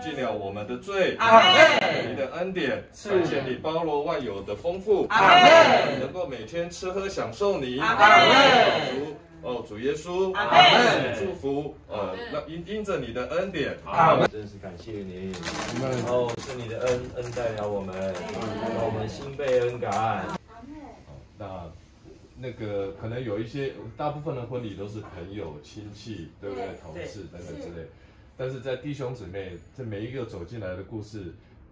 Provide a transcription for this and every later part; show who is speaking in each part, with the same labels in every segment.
Speaker 1: 尽了我们的罪。
Speaker 2: 阿们。
Speaker 1: 你的恩典，
Speaker 2: 是
Speaker 1: 感谢你包罗万有的丰富。
Speaker 2: 阿们。
Speaker 1: 能够每天吃喝享受你。
Speaker 2: 阿们。
Speaker 1: 主耶稣，
Speaker 2: 阿们。
Speaker 1: 祝福，那因着你的恩典，
Speaker 2: 阿们。
Speaker 3: 真是感谢你，是你的恩待了我们，让我们心被恩感。
Speaker 1: 那个可能有一些，大部分的婚礼都是朋友、亲戚，对不对？同事等等之类。但是在弟兄姊妹，这每一个走进来的故事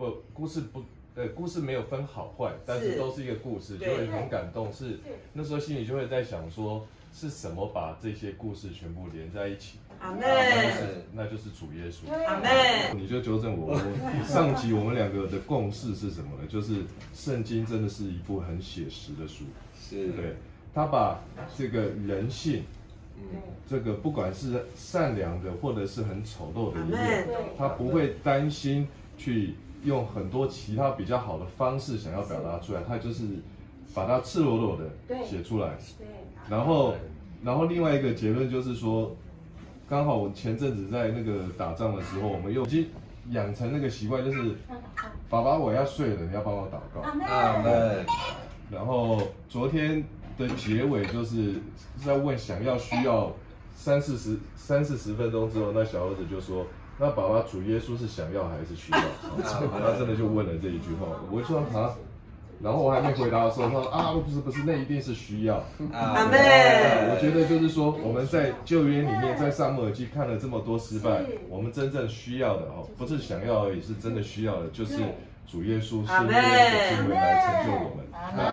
Speaker 1: 没有分好坏，但是都是一个故事，就会很感动。是那时候心里就会在想说，是什么把这些故事全部连在一起？
Speaker 2: 阿门。
Speaker 1: 那就是主耶稣。
Speaker 2: 阿门。
Speaker 1: 你就纠正我，上集我们两个的共识是什么呢？就是圣经真的是一部很写实的书，
Speaker 3: 是
Speaker 1: 对，他把这个人性。这个不管是善良的，或者是很丑陋的一面，他不会担心去用很多其他比较好的方式想要表达出来，他就是把它赤裸裸的写出来。然后另外一个结论就是说，刚好我前阵子在那个打仗的时候，我们又已经养成那个习惯，就是爸爸我要睡了，你要帮我祷告。
Speaker 3: 阿门。
Speaker 1: 然后昨天的结尾就是在问需要30-40分钟之后，那小儿子就说：“那爸爸主耶稣是想要还是需要？”他真的就问了这一句话，我就说啊，然后我还没回答的时候，他说啊不是，那一定是需要。
Speaker 2: 阿门。
Speaker 1: 我觉得就是说我们在旧约里面，在撒母耳记看了这么多失败，我们真正需要的不是想要而已，是真的需要的，就是主耶稣新约的经文来成就我们。